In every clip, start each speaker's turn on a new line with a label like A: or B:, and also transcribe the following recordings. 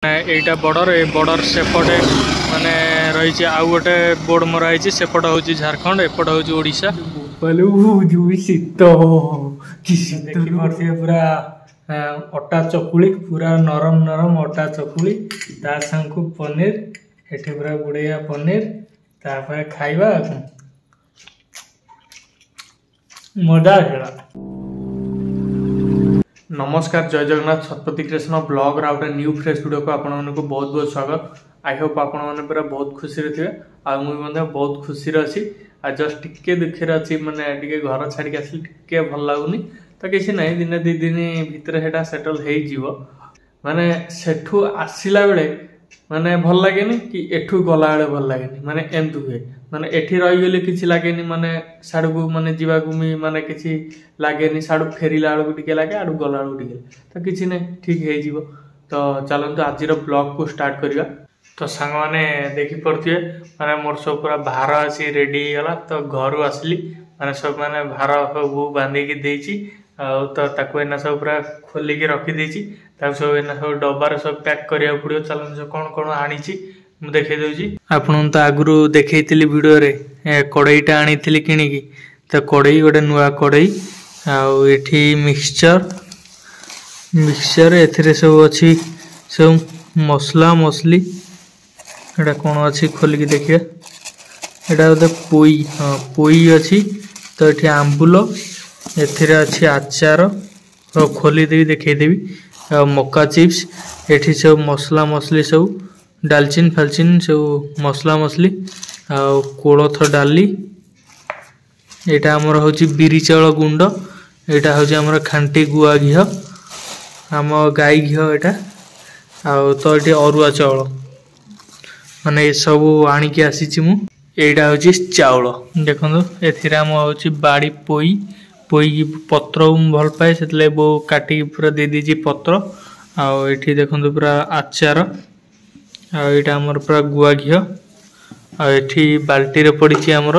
A: एटा border ए border सेपटे माने रही आउ गोटे बोर्ड मराई सेपट हूँ झारखंड एपट हूँ ओडिशा शीत देखिए पूरा अटा चकुली पूरा नरम नरम अटा चकुली ता संग पनीर एठी पूरा बुढ़िया पनीर तापर खाइबा मजा आला। नमस्कार जय जगन्नाथ शतपति कृष्ण ब्लॉग आउटे न्यू फ्रेश वीडियो को आपण को बहुत बहुत स्वागत। आई होप आपण मैंने पूरा बहुत खुशी थे आ मुझे बहुत खुशी अच्छी आ जस्ट टिके दुखे अच्छी मैंने टे घर छाड़ी आसली टे भल लगुनि तो किसी ना दिन दी दिन भितर सेटल हो माने सेठू आसला बेले माने भल लगे कि एठू गला बेले भल लगे माने एमती हुए माने एठी रहीगले किसी लगे माने साड़ू को माने जीवाकू माने किसी लगे साड़ू फेरला बेलू टे लगे आड़ू गला बेलू टे तो किसी ना ठीक हो तो चलते आज ब्लॉग को स्टार्ट करवा। तो सांग मैंने देखी पड़े माने मोर सब पूरा भार आसी रेडी गला तो घर आसली माने सब माने भार सब बांधिकी देची तो ताको एना सब पूरा खोलिकी रखीदे सब एना सब डबार सब पैक करिया पड़ो। चलो कौन कौन आनी देखे दूची आपन तो आगु देखी वीडियो रे कड़ईटा आनी किणिकी तो कड़ई गोटे नुआ कड़ई आठी मिक्सचर एथिरे सब अच्छी सब मसला मसली एटा कौन अच्छी खोलिकी देखिए एटा गोटे पोई हाँ पोई अच्छी तो ये आंबुल एथिरे अच्छी आचार तो खोलीदेवी देखईदेवी मक्का चिप्स एठी सब मसला मसली सब डालचिन फालचिन सब मसला मसली आ कोलथ डाली एटा हमर होची बिरी चाउल गुंड एटा होची हमर खांटी गुआ घी आम गाई घी एटा आ तो ये अरुआ चाउल माने सब आनिकी आसीची मु एटा होची चाउल देखो एथिरे हम होची बाड़ी पोई पोई पत्र भल पाए से बो काटी पूरा दे दीजिए पत्र आठी देखो पूरा आचार आईटा आमर पूरा गुआ घी आठी बाल्टी पड़ी आमर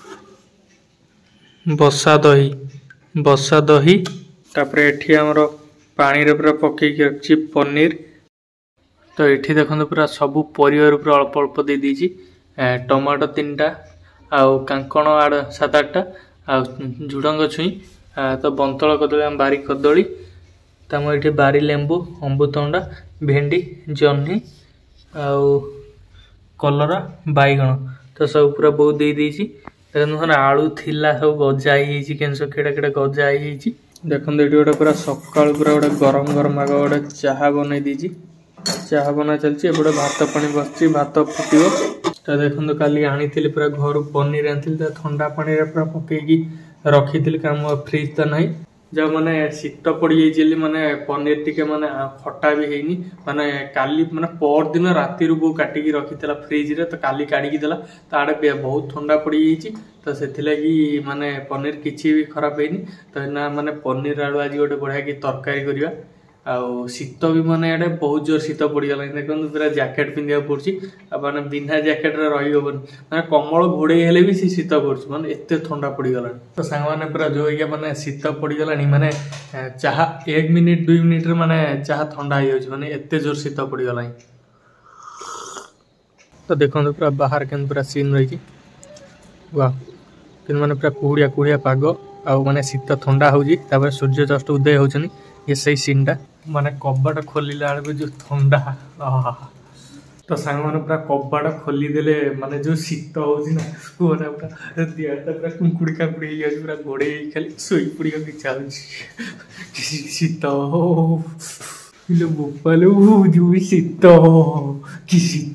A: बसा दही तापर एठी आमर पानी रे पूरा पकईकी रखी पनीर तो ये देखो पूरा सबू परिवार पूरा अल्प अल्प दे दीजिए टमाटो 3टा आउ कांकण आड़ 7-8टा आ झुड़ंग छुई तो बंतल कदली आम बारी कदली तम ये बारी लेंबू अमृतभंडा भेंडी जह्नी आउ कलरा बैगण तो सब पूरा बहुत दे देसी देखो आलू थिला सब गजा ही केनसो केड़ा केड़ा गजा ही देखो ये गोटे पूरा सका पूरा गोटे गरम गरम आग गोटे चाह बन दीजिए चाह बना चलती एपटे भात पानी बस भात फुटो तो देखो काली आनी पूरा घर पनीर आनी ठंडा पानी पूरा पकईकी रखी कम फ्रिज तो नहीं जब माने शीत पड़ जाइए माने पनीर टिके माने खटा भी है माने काली माने पर दिन राति बो काटिकी रखी फ्रिज रे तो काली काढ़ी देला तो आड़े बहुत ठंडा पड़ जाइए तो से माने पनीर किसी भी खराब है तो ना माने पनीर आलू आज गोटे बढ़िया की तरकारी करवा आउ शीत भी माने एडे बहुत जोर शीत पड़गला देखो पूरा जैकेट पिंधा पड़ी माने बिना जैकेट रही हेन माने कमल घोड़े हेले भी शीत पड़छ माने एते ठंडा पड़गला तो सांग माने पूरा जो माने शीत पड़गला माने चाह 1 मिनिट 2 मिनिट रे माने चाह ठंडा हो माने एते जोर शीत पड़गला तो देखो पूरा बाहर के पूरा सीन रही वाह कि माने पूरा कुहुड़िया कुहुड़िया पाग आ माने शीत ठंडा हो सूर्य जस्ट उदय होचनी ये सही सीनटा माने कबाट खोलिला बेलू जो ठंडा तो सांग मैंने पूरा कबाट खोलीदे माने जो शीत होना पूरा दिहाटा पूरा कुंकुड़ी कांकुड़ी पूरा घोड़े खाली शोई पड़ा इच्छा शीत बोपालो जो शीत कि शीत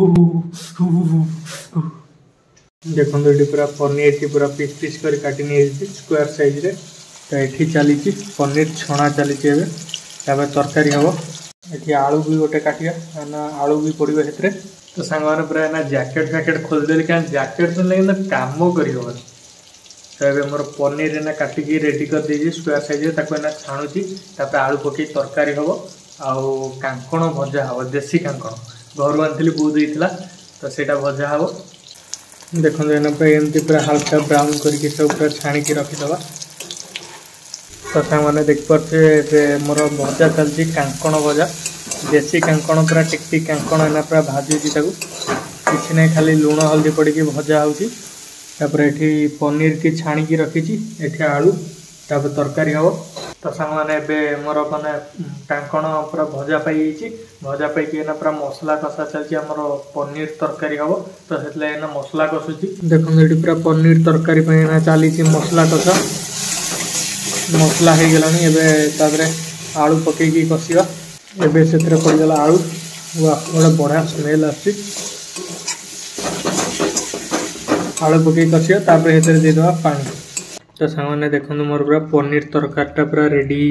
A: देखो ये पूरा पनीर पूरा पीस पीस कर काटी नहीं स्क्वायर साइज रे तो ये चली पनीर छणा चली तरकारी हम ये आलू भी गोटे काटिया ना आलू भी पड़ो से तो सांग मैंने पूरा ना जैकेट फैकेट खोलदेली क्या जैकेट तो लगे कम कर तो ये मोर पनीर ना काटिकी रेडी कर दीजिए स्क्वायर साइज छाणुची आलू पकई तरकारी हम आउ कांकण भजा हम देसी कांकण घर आनी बहुत देता तो सहीटा भजा हम देखो एमती पूरा हल्का ब्राउन करके सब पूरा छाणिकी रखीदबा तो मैंने देख पारे मोर भजा चलती कांकण भजा देसी कांकण पूरा टिकटिक कांकण एना पूरा भाजुची ताकू किसी ना खाली लुण हल्दी पड़ी भजा होपर एठी पनीर की छाणी की रखी एठी आलू तापर तरकारी हम तो सांग मैंने मोर मैंने कांकण पूरा भजा पाई भजा पाई पूरा मसला कषा चलती आम पनीर तरकारी हम तो से मसला कषुची देखो ये पूरा पनीर तरकारी चली मसला कषा मसला हो गला आलू पकईकी कषा एबे से पड़गला आलू गोटे बढ़िया स्मेल आसी आलू पकई कषिया देदेवा पानी तो सामने देखो मोर पूरा पनीर तरकारीटा पूरा रेडी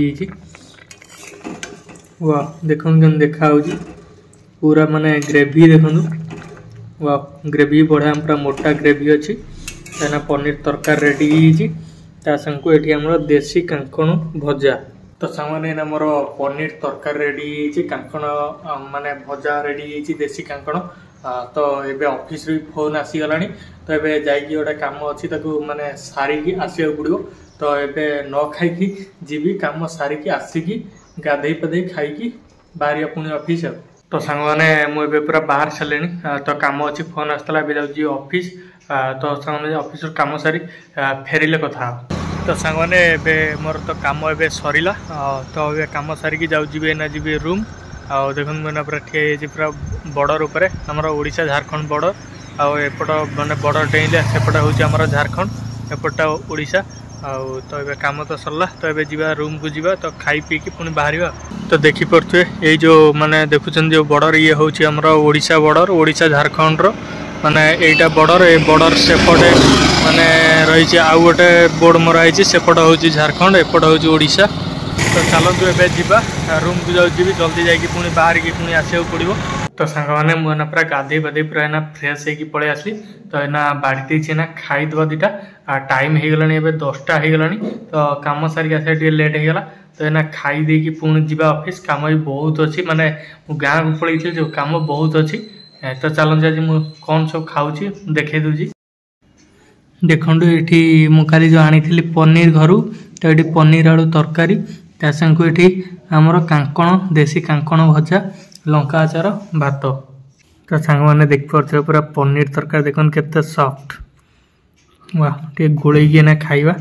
A: वाह देखो केम देखा पूरा माने ग्रेवी देखो वाह ग्रेवी बढ़िया पूरा मोटा ग्रेवी अच्छी पनीर तरकारी रेडी ता संग ये आम देसी कांकण भजा तो सामने मोर पनीर तरकारी रेडी कांकण माने भजा रेडी देसी कांकण तो ये ऑफिस भी फोन आसीगला तो ये जाइए गोटे कम अच्छी माने सारिकी आसवा पड़ो तो ये न खाई जीवी कम सारिकी आसिकी गाधे पाधे खाई बाहर पुणी ऑफिस तो सांग मैंने मुझे पूरा बाहर सारे तो कम अच्छी फोन आसला जाऊँगी ऑफिस तो सांग ऑफिस कम सारी फेरिले कथा तो सांग मैंने मोर तो कम ए सरला तो ये कम सारिकी जाऊँगी ना जी रूम आउ देखो मैंने पूरा ठिया पूरा बॉर्डर उपर आमर ओडिशा झारखंड बॉर्डर आउ एपट माने बॉर्डर डेइले सेपट हूँ आमर झारखंड एपटा ओडिशा आउ तो ये कम तो सरला तो ये जीवा रूम को जीवा तो खाई पी की पुणी बाहर तो देखी पड़े ये जो माने देखुन जो बॉर्डर ये हूँ आमर ओडिशा बॉर्डर ओडिशा झारखंड रो माने एटा बॉर्डर ए बॉर्डर सेपटे माने रही आउ गोटे बोर्ड मराई सेपट हूँ झारखंड एपट हूँ ओडिशा तो चलतु ए जावा रूम को जाऊँगी जल्दी जाकि पुणी बाहर की पुणी आसवा पड़ो तो सांग मैंने मुझे पूरा गाधे पाधे पूरा एना फ्रेश होगी पलि आसली तो एना बाड़ी ना खाईदे दीटा टाइम हो गला 10टा हो गला तो कम सारिक आस लेट हो गला तो एना खाई देकी पुणी जा ऑफिस कम भी बहुत अच्छी माने गाँव को पलि जो कम बहुत अच्छी तो चलते आज मुझे कौन सब खाऊँ देखे दूजी देखु ये मुझे जो आनी पनीर घर तो ये पनीर आलू तरकारी ता संग ये आमर कांकण देसी कांकण भजा लंका आचार भात तो सांग मैंने देख पारे पूरा पनीर तरकारी देखो केते सॉफ्ट वाह टे गोलैकी ना खाइबा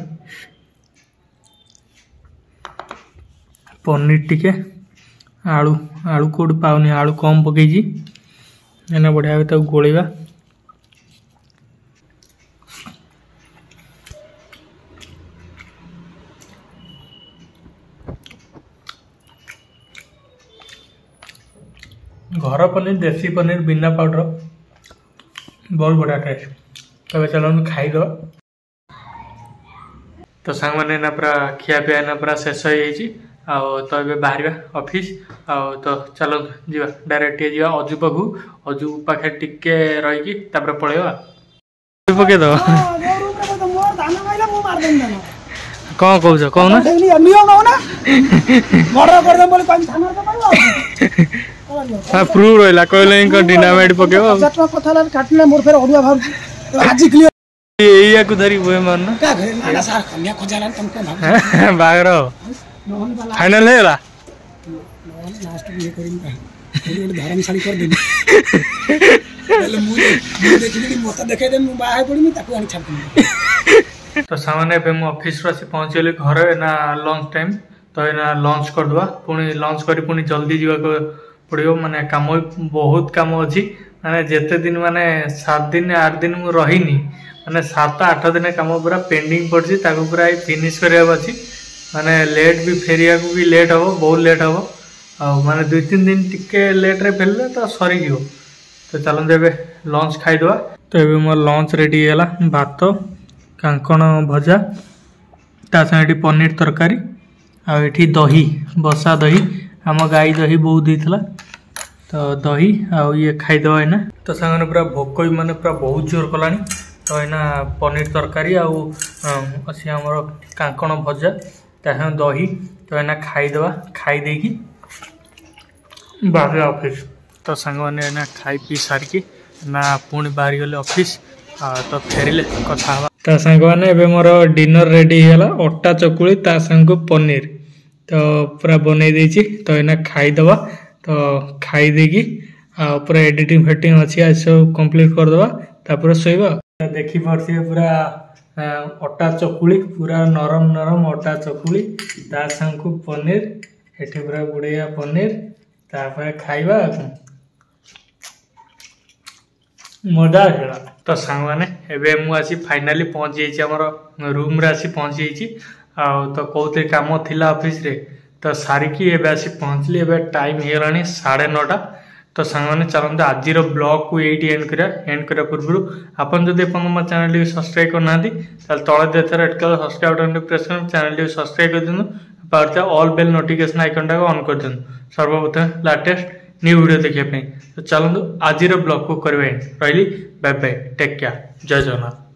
A: पनीर टिके आलू आलू कौट पाऊनी आलू कम पकईजी एना बढ़िया गोलैबा घर पनीर देसी पनीर बिना पाउडर बहुत बढ़िया टेस्ट तब चलो खाईद तो सांग मैंने पूरा खिया पिया पूरा शेष हो तो ये बाहर ऑफिस तो चलो जी डायरेक्ट जा अजू पाखु अजू पाखे टिके रही पलैया पकईद कौन कौच कौन हाँ प्रूव रहा कहले डिनामाइट पकेबो या को धरी बोए मारना बागर फाइनल है ला लास्ट ये करिन धर्मशाली कर देनी पहले मुझे देखली मत देखे दे बाहर पड़ी ताकू आनी छाप तो सामने पे मु ऑफिस रो से पहुंच गेली घर ना लंच टाइम तो एना लंच कर दवा पुणी लंच करी पुणी जल्दी जीवा को पड़ो माने काम बहुत काम अच्छी माने जेते दिन माने 7 दिन 8 दिन मु रहीनी माने 7-8 दिन काम पूरा पेंडिंग पड़ी पूरा फिनिश करने अच्छी माने लेट भी फेरिया को भी लेट हम बहुत लेट हम माने 2-3 दिन टिके लेट रे फेरले तो सरी जीव तो चलते ए लंच खाईदवा तो ये मोर लंच रेडी है भात कांकण भजा ता संगे पनीर तरकारी आठी दही बसा दही आम गाई दही बहुत देता तो दही आउ ये खाईदवा एना तो सांगने पूरा भोक भी माने पूरा बहुत जोर कला तो एना पनीर तरकारी आउ अच्छी आमर कांकण भजा ता दही तो एना खाईदवा खाई देकी बाहर ऑफिस तो सांग मैंने एना खाई पी सारिकी ना पुणी बाहरी गले ऑफिस तो फेरिले कथा ता सांग मैंने मोर डिनर रेडी है अटा चकुली ता संग पनीर तो पूरा बनई देछि तो एना खाईदवा तो खाई देगी पूरा एडिटिंग फेटिंग अच्छी आज सब कंप्लीट करदे तापर शोवा देखी पारे पूरा अटा चकुली पूरा नरम नरम अटा चकुली ता संग को पनीर एठी पूरा गुड़िया पनीर तापर खाइबा मजा है। तो सांग मैंने एवं मुझे फाइनाली पहुँच जाइए आम रूम रे आसी पहुँच जाइए तो कौन कम थिला ऑफिस रे तो सारिकी एवं आसी पहुँचली एवं टाइम हो गलानी 9:30 तो सांग मैंने चलते आज ब्लॉग को ये एंड करा पूर्व आपन जदि मो चैनल सब्सक्राइब करना तले देते red colour subscribe button press कर चैनल सब्सक्राइब कर दिखाँ ऑल बेल नोटिफिकेशन आइकन टाक ऑन कर दिखाँ सर्वप्रथम लाटेस्ट न्यू वीडियो देखिए तो चलते आज ब्लॉग को करवा रही बाय बाय टेक केयर जय जगन्नाथ।